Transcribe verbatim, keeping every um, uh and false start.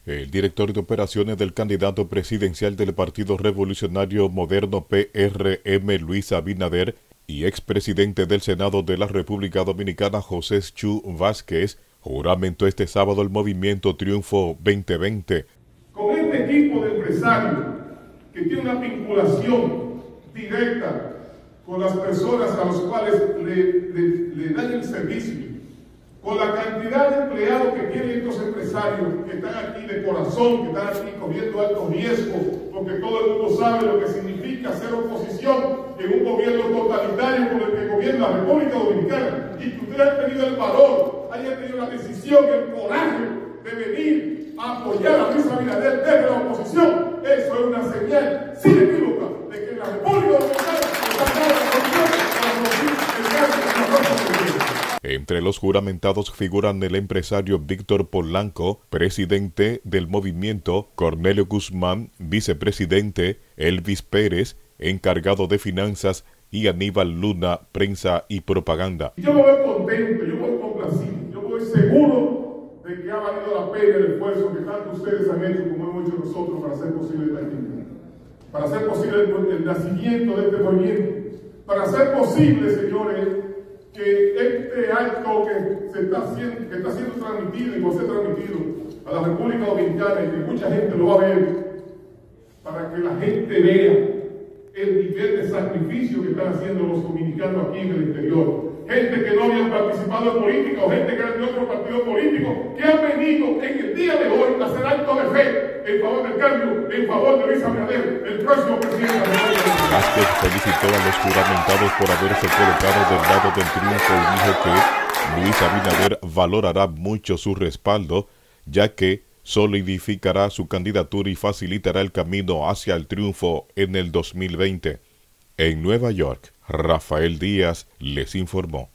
El director de operaciones del candidato presidencial del Partido Revolucionario Moderno P R M, Luis Abinader, y expresidente del Senado de la República Dominicana, José Chu Vázquez, juramentó este sábado el movimiento Triunfo veinte veinte. Con este equipo de empresarios que tiene una vinculación directa con las personas a las cuales le, le, le dan el servicio, con la cantidad de empleados que tienen estos empresarios que están aquí de corazón, que están aquí cogiendo alto riesgo, porque todo el mundo sabe lo que significa ser oposición en un gobierno totalitario como el que gobierna la República Dominicana, y que ustedes han tenido el valor, hayan tenido la decisión, el coraje de venir a apoyar a Luis Abinader desde la oposición. Eso es una señal sin equívoca de que la República Dominicana está dando la condición para producir el cambio en la próxima gobierno. Entre los juramentados figuran el empresario Víctor Polanco, presidente del movimiento, Cornelio Guzmán, vicepresidente, Elvis Pérez, encargado de finanzas, y Aníbal Luna, prensa y propaganda. Yo me voy contento, yo me voy complacido, yo voy seguro de que ha valido la pena el esfuerzo que tanto ustedes han hecho como hemos hecho nosotros para hacer posible esta actividad, para hacer posible el, el nacimiento de este movimiento, para hacer posible, señores, que este acto que se está haciendo, que está siendo transmitido y va a ser transmitido a la República Dominicana y que mucha gente lo va a ver, para que la gente vea el nivel de sacrificio que están haciendo los dominicanos aquí en el exterior. Gente que no habían participado en política o gente que eran de otro partido político, que han venido en el día de hoy a hacer actos de fe en favor del cambio, en favor de Luis Abinader, el próximo presidente de la República. Vázquez felicitó a los juramentados por haberse colocado del lado del triunfo y dijo que Luis Abinader valorará mucho su respaldo, ya que solidificará su candidatura y facilitará el camino hacia el triunfo en el dos mil veinte. En Nueva York, Rafael Díaz les informó.